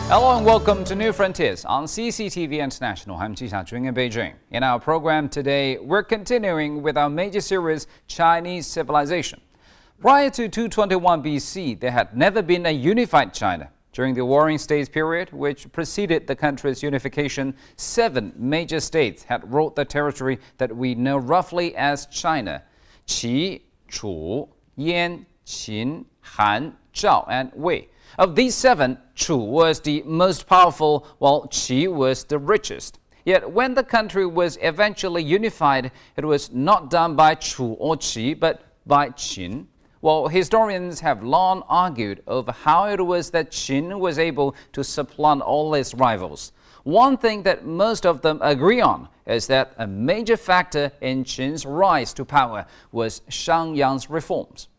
Hello and welcome to New Frontiers on CCTV International. I'm Ji Xiaojun in Beijing. In our program today, we're continuing with our major series, Chinese Civilization. Prior to 221 BC, there had never been a unified China. During the Warring States period, which preceded the country's unification, 7 major states had ruled the territory that we know roughly as China: Qi, Chu, Yan, Qin, Han, Zhao, and Wei. Of these 7, Chu was the most powerful, while Qi was the richest. Yet when the country was eventually unified, it was not done by Chu or Qi, but by Qin. Well, historians have long argued over how it was that Qin was able to supplant all its rivals. One thing that most of them agree on is that a major factor in Qin's rise to power was Shangyang's reforms.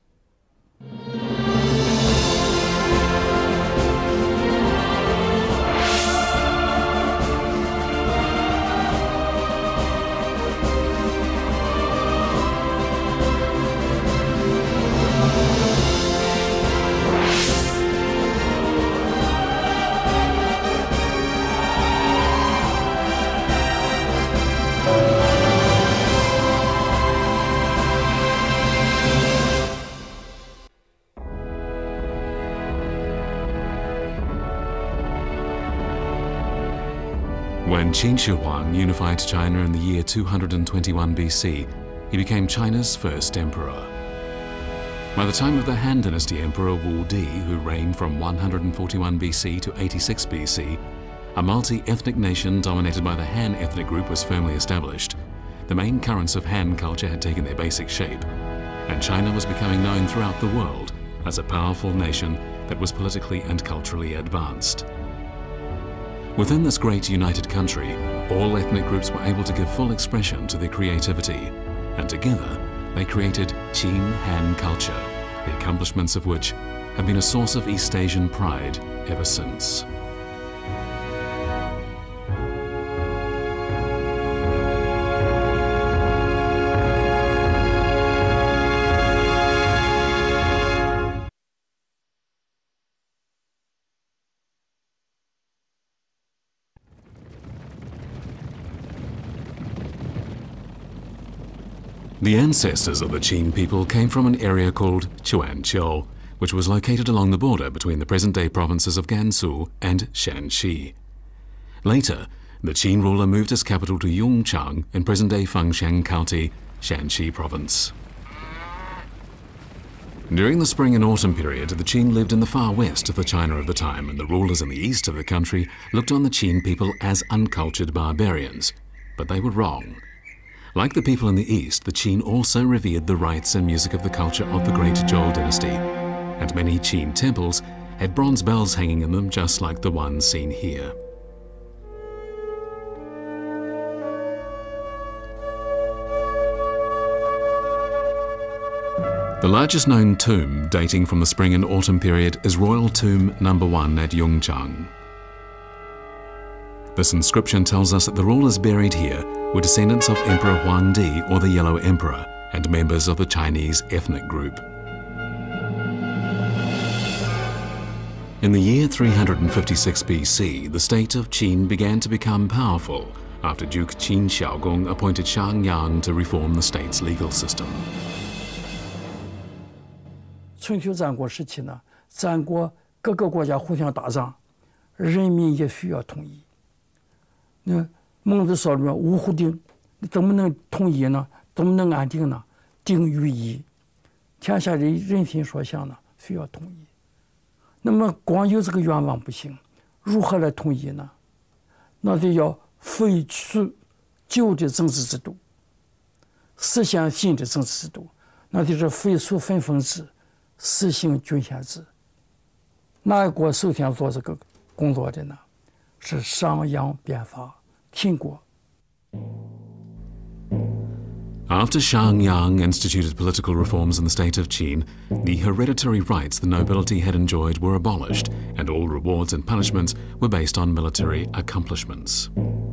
When Qin Shi Huang unified China in the year 221 BC, he became China's first emperor. By the time of the Han Dynasty Emperor Wu Di, who reigned from 141 BC to 86 BC, a multi-ethnic nation dominated by the Han ethnic group was firmly established. The main currents of Han culture had taken their basic shape, and China was becoming known throughout the world as a powerful nation that was politically and culturally advanced. Within this great united country, all ethnic groups were able to give full expression to their creativity, and together they created Qin Han culture, the accomplishments of which have been a source of East Asian pride ever since. The ancestors of the Qin people came from an area called Quanqiu, which was located along the border between the present-day provinces of Gansu and Shanxi. Later, the Qin ruler moved his capital to Yongchang in present-day Fengshan County, Shanxi province. During the spring and autumn period, the Qin lived in the far west of the China of the time, and the rulers in the east of the country looked on the Qin people as uncultured barbarians. But they were wrong. Like the people in the East, the Qin also revered the rites and music of the culture of the great Zhou dynasty, and many Qin temples had bronze bells hanging in them just like the one seen here. The largest known tomb dating from the spring and autumn period is Royal Tomb No. 1 at Yongchang. This inscription tells us that the rulers buried here were descendants of Emperor Huangdi, or the Yellow Emperor, and members of the Chinese ethnic group. In the year 356 BC, the state of Qin began to become powerful after Duke Qin Xiaogong appointed Shangyang to reform the state's legal system. 春秋战国时期呢，战国各个国家互相打仗，人民也需要统一。那孟子说了，五虎定，怎么能统一呢？怎么能安定呢？定于一，天下的人心所向呢，需要统一。那么光有这个愿望不行，如何来统一呢？那就要废除旧的政治制度，实现新的政治制度，那就是废除分封制，实行郡县制。哪个国首先做这个工作的呢？是商鞅变法。 秦国。 After Shangyang instituted political reforms in the state of Qin, the hereditary rights the nobility had enjoyed were abolished, and all rewards and punishments were based on military accomplishments.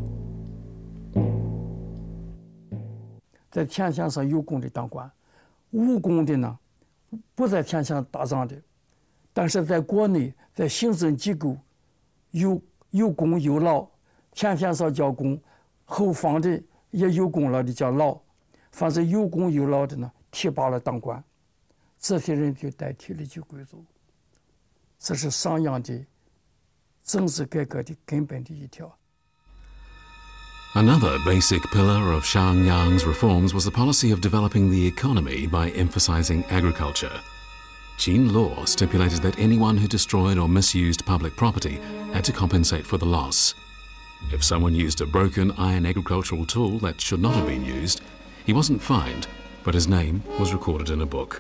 在天下上有功的当官，无功的呢，不在天下打仗的，但是在国内在行政机构有功有劳，天天上叫功，后方的也有功劳的叫劳，凡是有功有劳的呢，提拔了当官，这些人就代替了旧贵族。这是商鞅的政治改革的根本的一条。 Another basic pillar of Shang Yang's reforms was the policy of developing the economy by emphasizing agriculture. Qin law stipulated that anyone who destroyed or misused public property had to compensate for the loss. If someone used a broken iron agricultural tool that should not have been used, he wasn't fined, but his name was recorded in a book.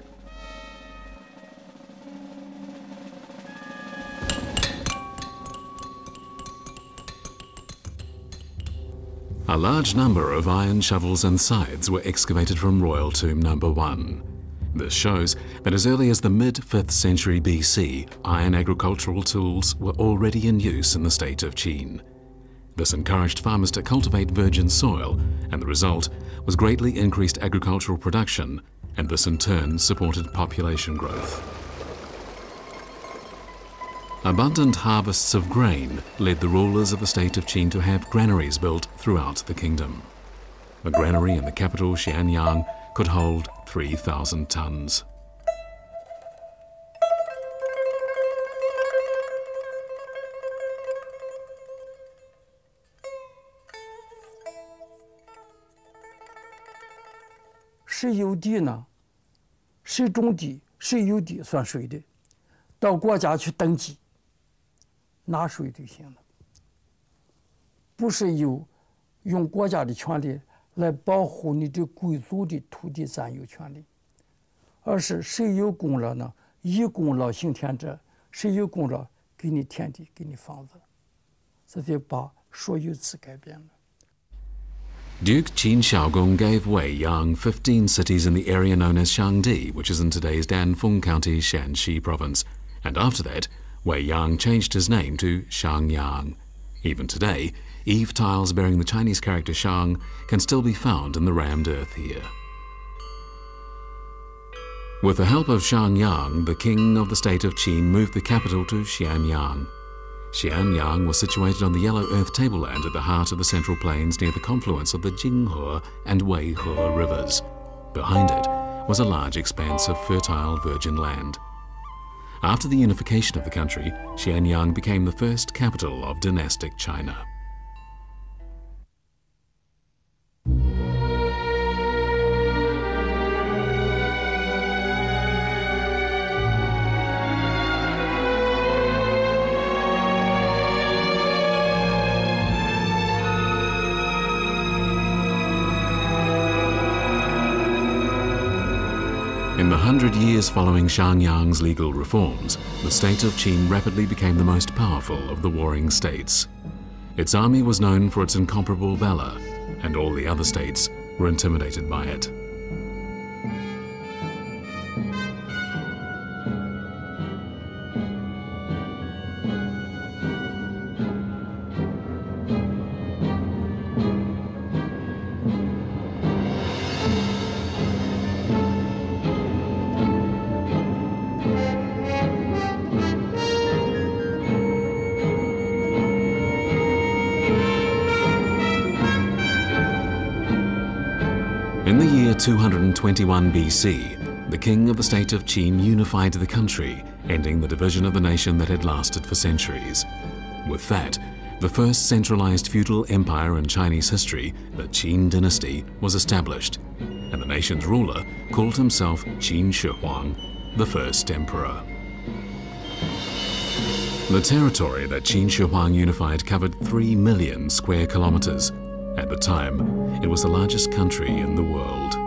A large number of iron shovels and scythes were excavated from Royal Tomb No. 1. This shows that as early as the mid-5th century BC, iron agricultural tools were already in use in the state of Qin. This encouraged farmers to cultivate virgin soil, and the result was greatly increased agricultural production, and this in turn supported population growth. Abundant harvests of grain led the rulers of the state of Qin to have granaries built throughout the kingdom. A granary in the capital, Xianyang, could hold 3,000 tons. 谁有地呢？谁种地，谁有地算谁的，到国家去登记，拿税就行了。不是用国家的权利来保护你的贵族的土地占有权利，而是谁有功劳呢？以功劳行田者，谁有功劳给你田地，给你房子，这就把所有制改变了。 Duke Qin Xiaogong gave Wei Yang 15 cities in the area known as Xiangdi, which is in today's Danfeng County, Shanxi province. And after that, Wei Yang changed his name to Xiangyang. Even today, eave tiles bearing the Chinese character Shang can still be found in the rammed earth here. With the help of Xiangyang, the king of the state of Qin moved the capital to Xianyang. Xianyang was situated on the yellow earth tableland at the heart of the Central Plains near the confluence of the Jinghe and Weihe rivers. Behind it was a large expanse of fertile virgin land. After the unification of the country, Xianyang became the first capital of dynastic China. In the 100 years following Xiangyang's legal reforms, the state of Qin rapidly became the most powerful of the warring states. Its army was known for its incomparable valor, and all the other states were intimidated by it. In the year 221 BC, the king of the state of Qin unified the country, ending the division of the nation that had lasted for centuries. With that, the first centralized feudal empire in Chinese history, the Qin dynasty, was established, and the nation's ruler called himself Qin Shi Huang, the first emperor. The territory that Qin Shi Huang unified covered 3 million square kilometers. At the time, it was the largest country in the world.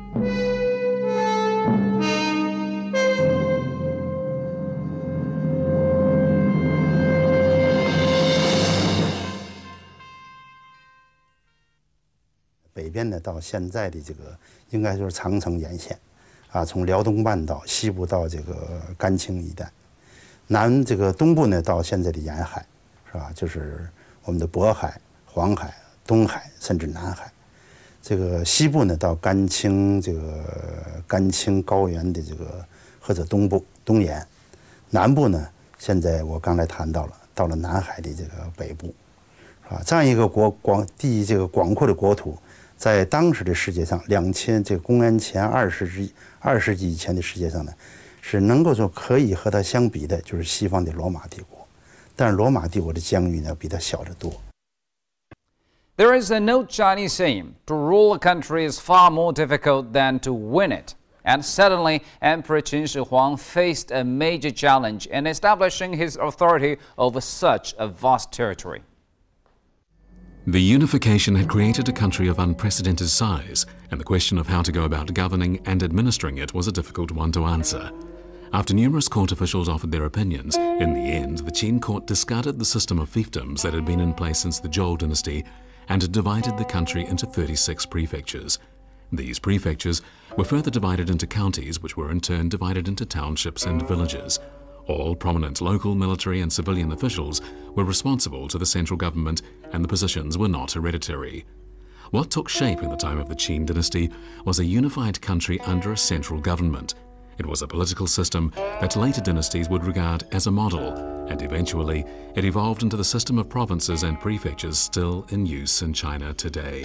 北边呢，到现在的这个应该就是长城沿线，从辽东半岛西部到这个甘青一带，这个东部呢到现在的沿海，是吧？就是我们的渤海、黄海。东海甚至南海，这个西部呢到甘青高原的这个或者东部东沿，南部呢现在我刚才谈到了到了南海的这个北部，啊，这样一个广阔的国土，在当时的世界上公元前20纪以前的世界上呢，是能够说可以和它相比的，就是西方的罗马帝国，但是罗马帝国的疆域呢比它小得多。 There is an old Chinese saying, to rule a country is far more difficult than to win it. And suddenly, Emperor Qin Shi Huang faced a major challenge in establishing his authority over such a vast territory. The unification had created a country of unprecedented size, and the question of how to go about governing and administering it was a difficult one to answer. After numerous court officials offered their opinions, in the end, the Qin court discarded the system of fiefdoms that had been in place since the Zhou dynasty and had divided the country into 36 prefectures. These prefectures were further divided into counties, which were in turn divided into townships and villages. All prominent local, military and civilian officials were responsible to the central government, and the positions were not hereditary. What took shape in the time of the Qin dynasty was a unified country under a central government. It was a political system that later dynasties would regard as a model, and eventually it evolved into the system of provinces and prefectures still in use in China today.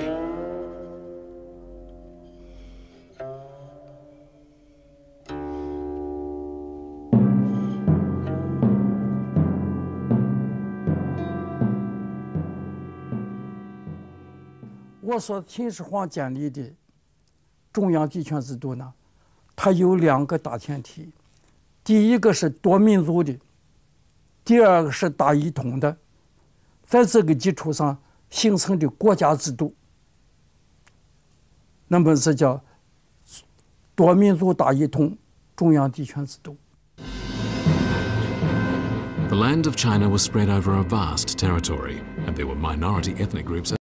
我说秦始皇建立的中央集权制度呢，它有2个大前提，第一个是多民族的，第二个是大一统的，在这个基础上形成的国家制度，那么这叫多民族大一统中央集权制度。 The land of China was spread over a vast territory, and there were minority ethnic groups